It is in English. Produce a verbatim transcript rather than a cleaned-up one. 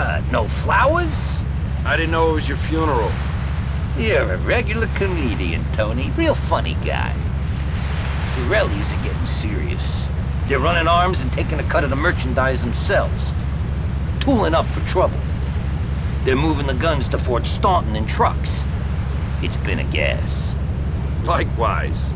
What, no flowers? I didn't know it was your funeral. You're a regular comedian, Tony. Real funny guy. Pirellis are getting serious. They're running arms and taking a cut of the merchandise themselves. Tooling up for trouble. They're moving the guns to Fort Staunton in trucks. It's been a gas. Likewise.